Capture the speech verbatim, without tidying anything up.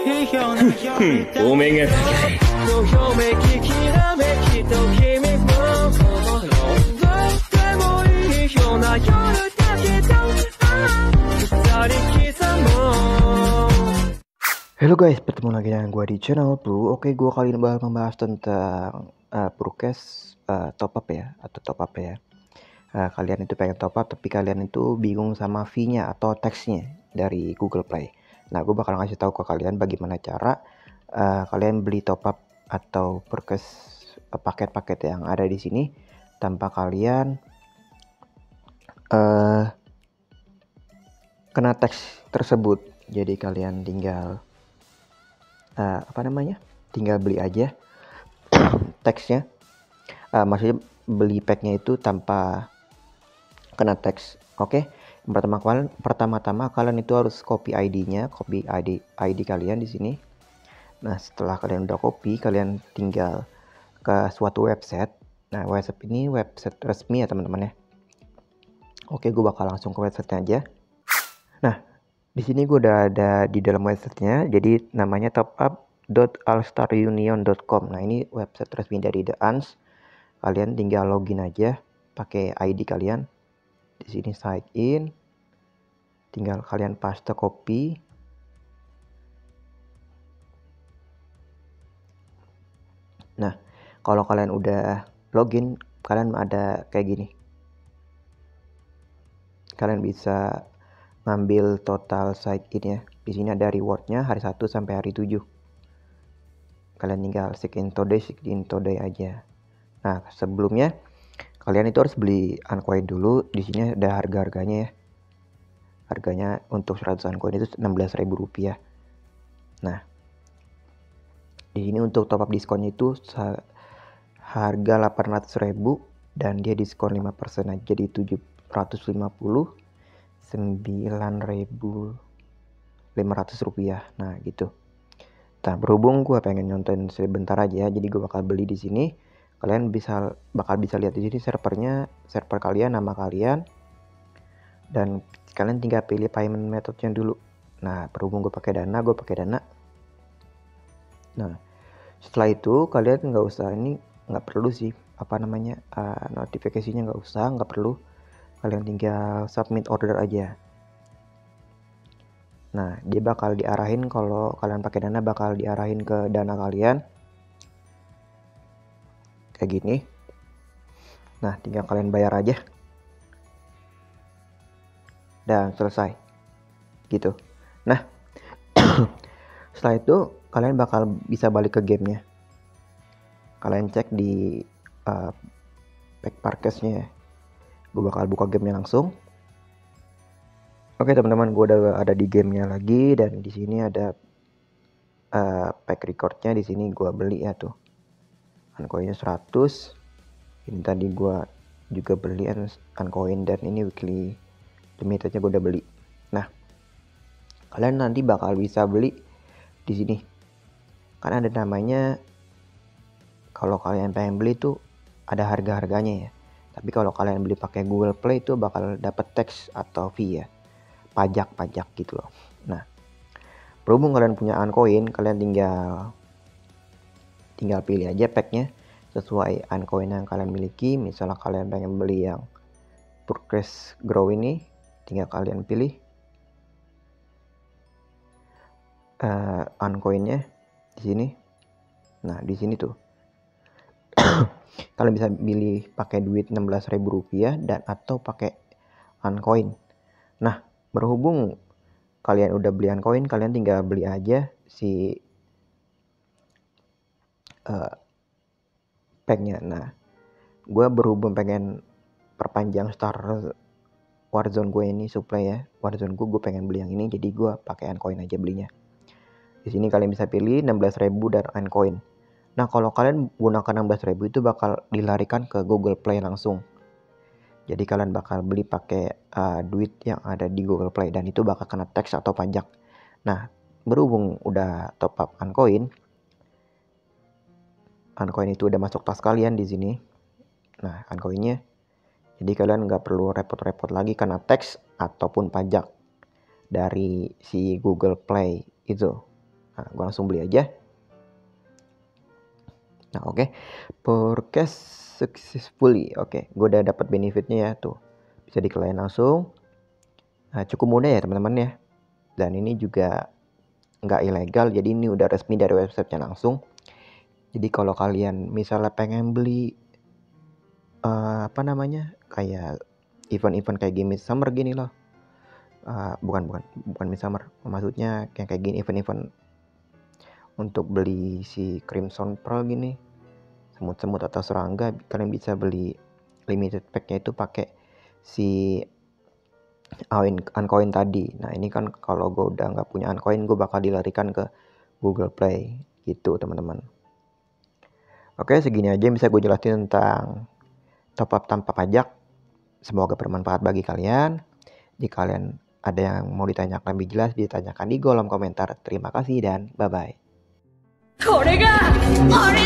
おめが高い Halo guys, bertemu lagi dengan gue di channel Blue. Oke, gue kali ini bakal membahas tentang uh, Prukes uh, top up ya, atau top up ya. Uh, kalian itu pengen top up, tapi kalian itu bingung sama fee-nya atau teksnya dari Google Play. Nah, gue bakal ngasih tahu ke kalian bagaimana cara uh, kalian beli top up atau Prukes uh, paket-paket yang ada di sini tanpa kalian uh, kena teks tersebut. Jadi kalian tinggal Uh, apa namanya tinggal beli aja teksnya, uh, maksudnya beli packnya itu tanpa kena teks. Oke, okay? pertama kalian pertama-tama kalian itu harus copy I D-nya, copy I D I D kalian di sini. Nah, setelah kalian udah copy, kalian tinggal ke suatu website. Nah, website ini website resmi ya teman-teman ya. Oke, okay, gue bakal langsung ke website aja. Nah, di sini gue udah ada di dalam websitenya, jadi namanya top up dot allstar union dot com. Nah, ini website resmi dari The Ans. Kalian tinggal login aja pakai I D kalian. Di sini sign in. Tinggal kalian paste copy. Nah, kalau kalian udah login, kalian ada kayak gini. Kalian bisa ngambil total sign in ya. Di sini ada rewardnya hari satu sampai hari tujuh. Kalian tinggal check in today, check in today aja. Nah, sebelumnya kalian itu harus beli uncoin dulu. Di sini ada harga-harganya ya. Harganya untuk seratus uncoin itu enam belas ribu rupiah. Nah, di sini untuk top up diskonnya itu harga delapan ratus ribu dan dia diskon lima persen aja jadi tujuh ratus lima puluh. sembilan ribu lima ratus rupiah. Nah, gitu. Nah, berhubung gue pengen nyontoin sebentar aja, jadi gue bakal beli di sini. Kalian bisa bakal bisa lihat di sini servernya, server kalian, nama kalian, dan kalian tinggal pilih payment methodnya dulu. Nah, berhubung gue pakai Dana, gue pakai Dana. Nah, setelah itu kalian nggak usah, ini nggak perlu sih apa namanya uh, notifikasinya nggak usah, nggak perlu. Kalian tinggal submit order aja. Nah, dia bakal diarahin, kalau kalian pakai Dana bakal diarahin ke Dana kalian. Kayak gini. Nah, tinggal kalian bayar aja. Dan selesai. Gitu. Nah, setelah itu kalian bakal bisa balik ke gamenya. Kalian cek di uh, pack Parkesnya. Gue bakal buka gamenya langsung. Oke teman-teman, gue udah ada di gamenya lagi, dan di sini ada uh, pack recordnya. Di sini gue beli ya tuh, uncoinnya seratus. Ini tadi gue juga beli uncoin, dan ini weekly limitednya gue udah beli. Nah, kalian nanti bakal bisa beli di sini, karena ada namanya, kalau kalian pengen beli tuh ada harga-harganya ya. Tapi kalau kalian beli pakai Google Play itu bakal dapat tax atau fee ya, pajak-pajak gitu loh. Nah, berhubung kalian punya uncoin, kalian tinggal tinggal pilih aja packnya sesuai uncoin yang kalian miliki. Misalnya kalian pengen beli yang Progress Grow ini, tinggal kalian pilih uh, uncoinnya di sini. Nah, di sini tuh kalian bisa pilih pakai duit enam belas ribu rupiah dan atau pakai uncoin. Nah, berhubung kalian udah beli uncoin, kalian tinggal beli aja si uh, packnya. Nah, gue berhubung pengen perpanjang Star Warzone gue ini supply ya, Warzone gue, gue pengen beli yang ini, jadi gue pakai uncoin aja belinya. Di sini kalian bisa pilih enam belas ribu dan uncoin. Nah, kalau kalian gunakan enam belas ribu itu bakal dilarikan ke Google Play langsung. Jadi kalian bakal beli pakai uh, duit yang ada di Google Play, dan itu bakal kena tax atau pajak. Nah, berhubung udah top up uncoin, uncoin itu udah masuk tas kalian di sini. Nah, uncoinnya, jadi kalian nggak perlu repot-repot lagi kena tax ataupun pajak dari si Google Play itu. Nah, gue langsung beli aja. Nah oke, okay. Forecast successfully. Oke, okay. Gue udah dapat benefitnya ya tuh. Bisa diklaim langsung. Nah, cukup mudah ya teman-teman ya. Dan ini juga nggak ilegal, jadi ini udah resmi dari websitenya langsung. Jadi kalau kalian misalnya pengen beli uh, apa namanya kayak event-event kayak Game Summer gini loh. Uh, bukan bukan bukan Midsummer, maksudnya kayak kayak gini event-event untuk beli si Crimson Pearl gini, semut-semut atau serangga, kalian bisa beli limited packnya itu pakai si Uncoin tadi. Nah ini kan kalau gue udah nggak punya Uncoin, gue bakal dilarikan ke Google Play gitu teman-teman. Oke, segini aja yang bisa gue jelasin tentang top up tanpa pajak. Semoga bermanfaat bagi kalian. Jika kalian ada yang mau ditanyakan lebih jelas, ditanyakan di kolom komentar. Terima kasih dan bye-bye.